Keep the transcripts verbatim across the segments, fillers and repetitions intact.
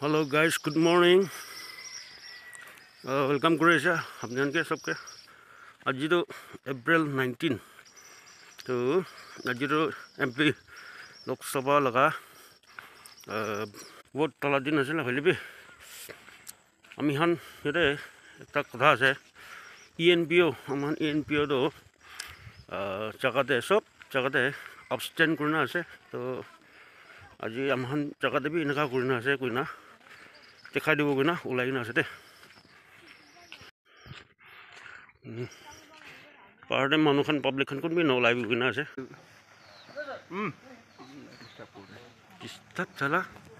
Hello guys, good morning. Uh, welcome Croatia. आपने के सबके आज जी तो अप्रैल नाइनटीन तो आज जी तो एमपी लोकसभा लगा वोट तला दिन আছে না হইলে আমি হান হেতে একটা কথা আছে ইএনপিও আমার ইএনপিও তো জায়গাতে সব জায়গাতে অবস্টেন করনা আছে তো আজি আমহান জায়গাতে বি এনেকা করনা আছে কইনা দেখাই দিব কইনা ওলাই না আছে দে পাহাড়ে মানুষখান পাব্লিক খান কোন বি নলাই বি কইনা আছে হুম ডিস্টার্ব চালা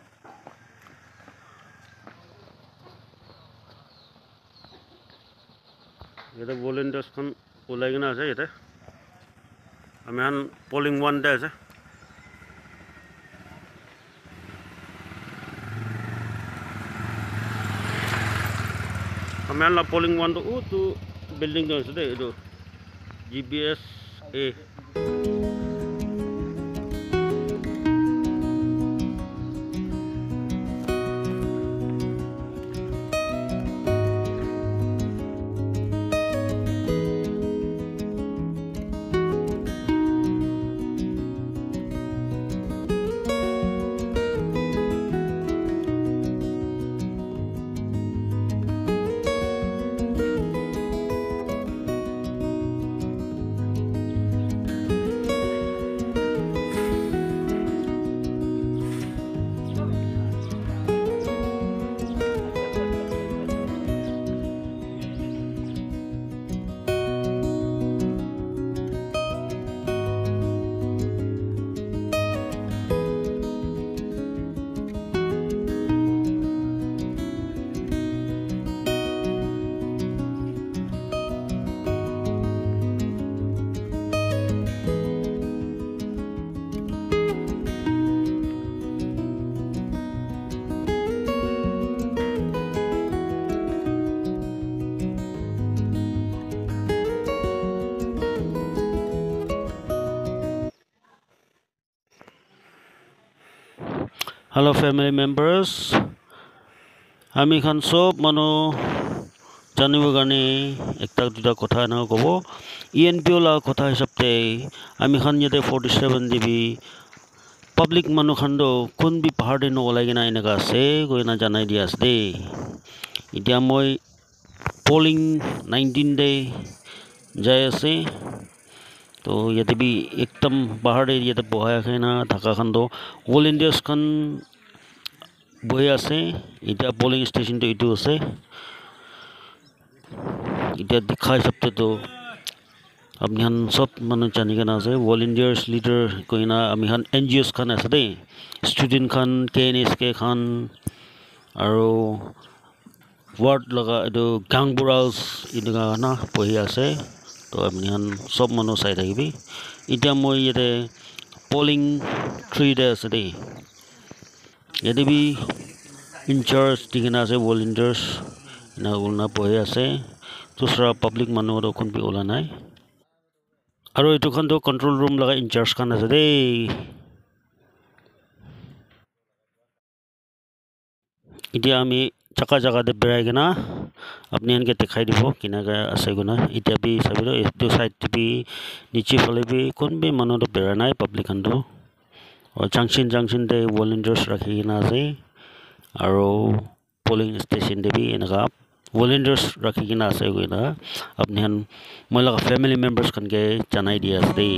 এটা ভলেন্টিয়ার্স খান ওলাই কিনা আছে ইয়াতে আমি হান পলিং ওয়ান দে আছে আমি হান পলিং ওয়ান তো ও তো বিল্ডিং তো আছে দে এইটো জিবিএস এ Hello family members, আমি খান সব মানুহ জানিব কাৰণে একটা দুটা কথা না কব ইএনপিও লা কথা হিচাপতে আমি খান ইয়াতে ফৰ্টি ছেভেন দিবি পাব্লিক মানুহ খান কোন বি পাহাৰ দিন ওলাই কিনা এনেকা আছে গৈ না জানাই দিয়া আছে দেই এতিয়া মই পলিং নাইনটিন ডে যাই আছে তো ইয়াতে বি একদম পাহাড় এরিয়াতে বহাই আছে না ঢাকা খান তো ভলেন্টিয়ার্স খান বহি আছে এটা পলিং স্টেশনটো এইটো আছে এটা দেখা হিচাপতে তো আপনি খান সব মানুহ জানি কেনা আছে ভলেন্টিয়ার্স লিডাৰ কইনা আমি খান এনজিওস খান আছে দেই ষ্টুডেণ্ট খান কে এন এছ কে খান আৰু ৱাৰ্ড লগা এইটো গাংবুৰাউজ এনেকুৱা না বহি আছে তো আপনি হান সব মানুহ চাই থাকিবি এতিয়া মই ইয়াতে পলিং থ্ৰী ডে আছে দেই ইয়াতে বি ইনচাৰ্জ দিকেনা আছে ভলেন্টিয়াৰ্ছ না ওলনা বহি আছে দুসৰা পাব্লিক মানুহ কোন বি ওলা নাই আৰু এইটো খান তো কন্ট্ৰোল ৰুম লগা ইনচাৰ্জ খান আছে দেই এতিয়া আমি জাগা জাগাতে বেৰাই কিনা আপনি এনকে দেখাই দিব কিনাকে আছে গুনা এতিয়া বি চাবিল এইটো সাইড বি নিচে ফলে বি কোন বি মানুহ তো বেৰা নাই পাব্লিক খানটো আৰু জাংশন জাংশন দে ভলেন্টিয়াৰ্ছ ৰাখি কিনা আছে আৰু পলিং ষ্টেচন দে বি এনেকা ভলেন্টিয়াৰ্ছ ৰাখি কিনা আছে গুনা আপনি হান মই লগা ফ্যামিলি মেম্বাৰ্ছ খানকে জানাই দিয়া আছে দেই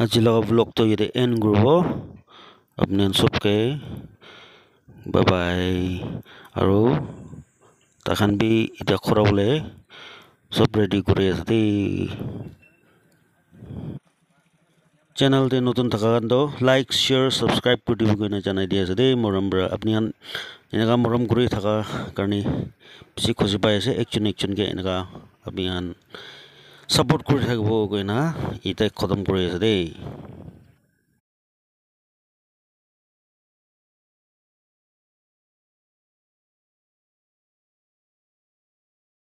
আজি লগা ব্লগ তো ইয়াতে এন্ড কৰিব আপুনি চবকে বাই বাই আৰু তাখান বি এতিয়া খৰাবলে সব রেডি করে আছে দেই চ্যানেলতে নতুন থাকা তো লাইক শেয়ার সাবস্ক্রাইব করে দিব কইনা জানাই দি আছে দেই মৰমবৰা আপুনি এনেকা মৰম কৰি থাকা কাৰণে বেছি খুশি পাই আছে একজন একজনকে এনেকা আপুনি সাপোর্ট কৰি থাকিব কইনা ইটা খতম কৰি আছে দেই